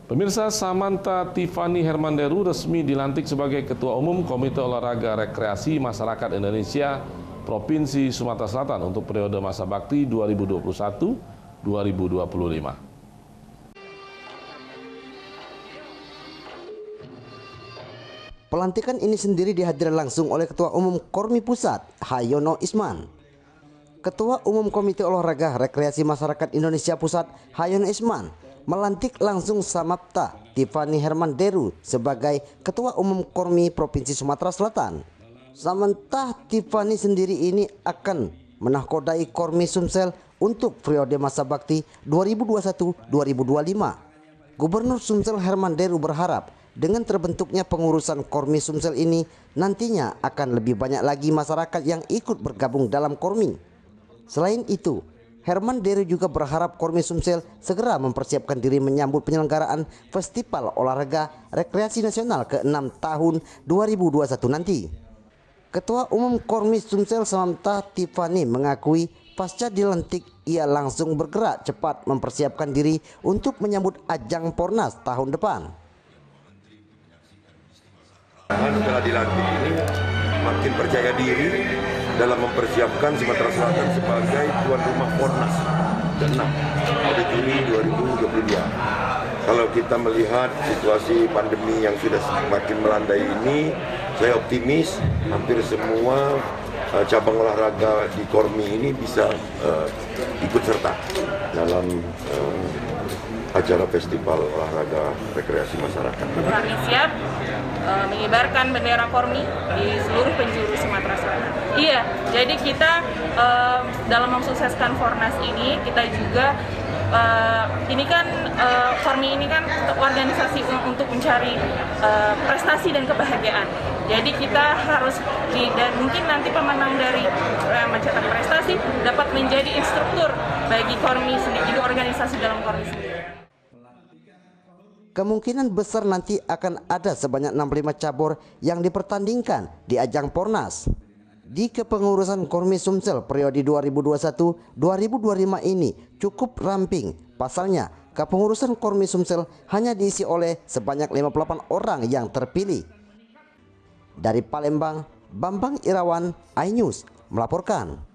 Pemirsa, Samantha Tiffany Hermanderu resmi dilantik sebagai Ketua Umum Komite Olahraga Rekreasi Masyarakat Indonesia Provinsi Sumatera Selatan untuk periode masa bakti 2021-2025. Pelantikan ini sendiri dihadiri langsung oleh Ketua Umum Kormi Pusat, Hayono Isman. Ketua Umum Komite Olahraga Rekreasi Masyarakat Indonesia Pusat, Hayono Isman, melantik langsung Samantha Tiffany Hermanderu sebagai Ketua Umum Kormi Provinsi Sumatera Selatan. Samantha Tiffany sendiri ini akan menahkodai Kormi Sumsel untuk periode masa bakti 2021-2025. Gubernur Sumsel Hermanderu berharap dengan terbentuknya pengurusan Kormi Sumsel ini nantinya akan lebih banyak lagi masyarakat yang ikut bergabung dalam Kormi. Selain itu, Hermanderu juga berharap Kormi Sumsel segera mempersiapkan diri menyambut penyelenggaraan Festival Olahraga Rekreasi Nasional ke-6 tahun 2021 nanti. Ketua Umum Kormi Sumsel Samantha Tiffany mengakui pasca dilantik ia langsung bergerak cepat mempersiapkan diri untuk menyambut ajang Pornas tahun depan. Setelah dilantik ini makin percaya diri dalam mempersiapkan Sumatera Selatan sebagai tuan rumah Pornas ke-6 pada Juni 2022. Kalau kita melihat situasi pandemi yang sudah semakin melandai ini, saya optimis hampir semua cabang olahraga di Kormi ini bisa ikut serta dalam acara Festival Olahraga Rekreasi Masyarakat. Kami siap mengibarkan bendera Kormi di seluruh penjuru Sumatera Selatan. Iya, jadi kita dalam mensukseskan Fornas ini, kita juga ini kan Kormi ini kan organisasi untuk mencari prestasi dan kebahagiaan. Jadi kita harus dan mungkin nanti pemenang dari mencetak prestasi dapat menjadi instruktur bagi Kormi sendiri, organisasi dalam Kormi sendiri. Kemungkinan besar nanti akan ada sebanyak 65 cabur yang dipertandingkan di ajang Pornas. Di kepengurusan Kormi Sumsel periode 2021-2025 ini cukup ramping. Pasalnya, kepengurusan Kormi Sumsel hanya diisi oleh sebanyak 58 orang yang terpilih. Dari Palembang, Bambang Irawan, iNews melaporkan.